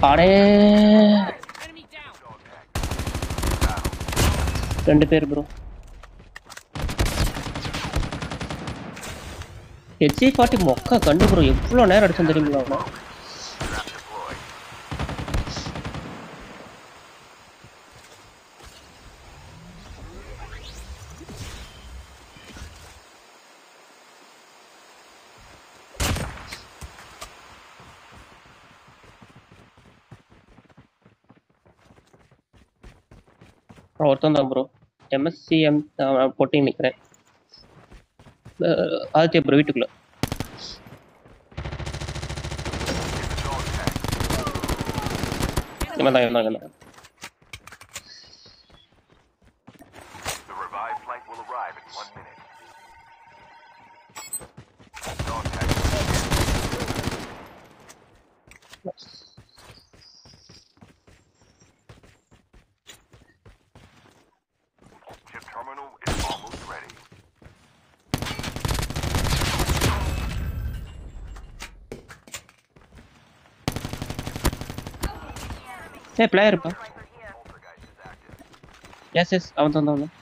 அடே ரெண்டு பேர் ப்ரோ. HC40 மொக்க கண்டு ப்ரோ. எவ்வளோ நேரம் அடிச்சு தெரியுங்களா அவனை? ஒருத்தன் தான் ப்ரோ. MSCM போட்டி நிற்கிறேன். ஆதித்யா ப்ரோ வீட்டுக்குள்ள. இவன் தான். பிளேயர் இருப்பா. எஸ் அவன் தான்.